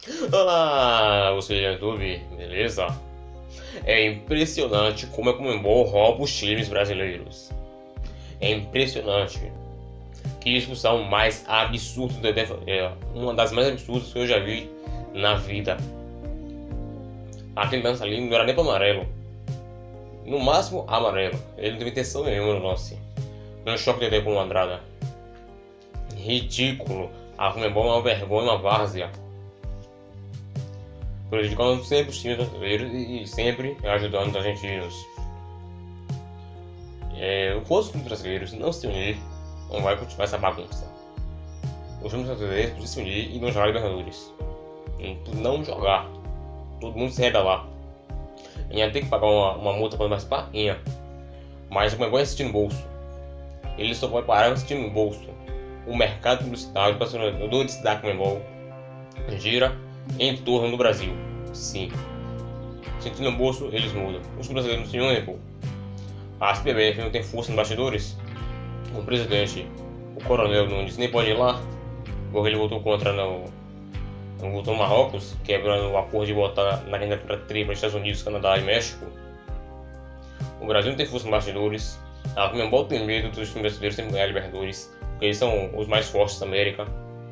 Olá, você do YouTube, beleza? É impressionante como a Conmebol rouba os times brasileiros. É impressionante. Que discussão mais absurda, uma das mais absurdas que eu já vi na vida. Aquele lance ali não era nem para amarelo. No máximo amarelo. Ele não teve intenção nenhuma no lance. No choque de ideia com o Andrada. Ridículo. A Conmebol é uma vergonha, uma várzea. Prejudicando sempre os times brasileiros e sempre ajudando os argentinos. Os times brasileiros não se unir, não vai continuar essa bagunça. Os times brasileiros precisam se unir e não jogar Libertadores. Não jogar. Todo mundo se rebelar. Ia ter que pagar uma multa para participar? Ia. Mas o negócio é assistir no bolso. Ele só pode parar assistindo no bolso. O mercado publicitário, o patrocinador da Conmebol gira em torno do Brasil. Sim. Sentindo no bolso, eles mudam. Os brasileiros não se unem, pô. A CBF não tem força nos bastidores. O presidente, o coronel Nunes, nem pode ir lá, porque ele votou contra não votou no Marrocos, quebrando o acordo de votar na candidatura tripla dos Estados Unidos, Canadá e México. O Brasil não tem força nos bastidores. A Conmebol tem medo dos times brasileiros sempre ganhar Libertadores, porque eles são os mais fortes da América.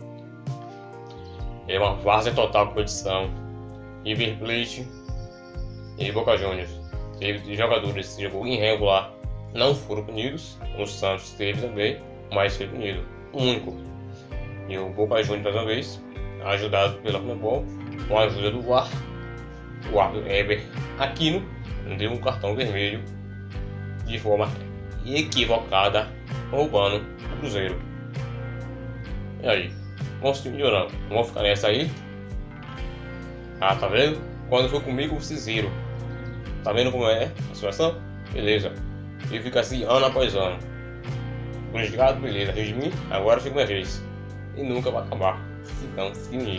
É uma várzea total competição. River Plate e Boca Juniors teve jogadores que jogou irregular, não foram punidos. O Santos teve também, mas foi punido. O único. E o Boca Juniors, mais uma vez, ajudado pela Conmebol, com a ajuda do VAR, o árbitro Heber Aquino deu um cartão vermelho de forma equivocada, roubando o Cruzeiro. E aí? Vamos se unir ou não? Vamos ficar nessa aí? Ah, tá vendo? Quando for comigo, vocês viram. Tá vendo como é a situação? Beleza. E fica assim ano após ano. Prejudicado, beleza. Riu de mim, agora fica minha vez. E nunca vai acabar. Então, se unir.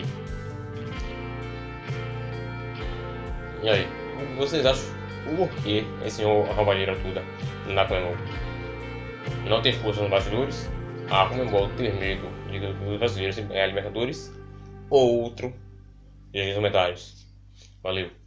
E aí? Vocês acham o porquê esse roubalheira toda na Conmebol? Não tem força nos bastidores? A Conmebol ter medo de os brasileiros ganhar Libertadores? Ou outro? E aí nos comentários. Valeu!